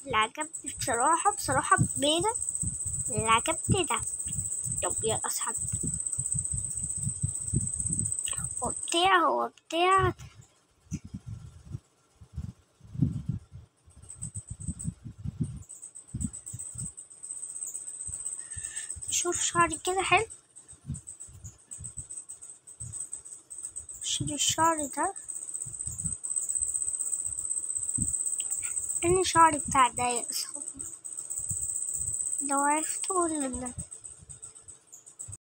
اللي عجبني بصراحة بينا اللي عجبني ده. طب يا أصحاب، هو بتاع شوف شعري كده حلو. شوف الشعر ده، أنا شعري بتاع ده يا أصحاب، لو عرفتوا ولا لا.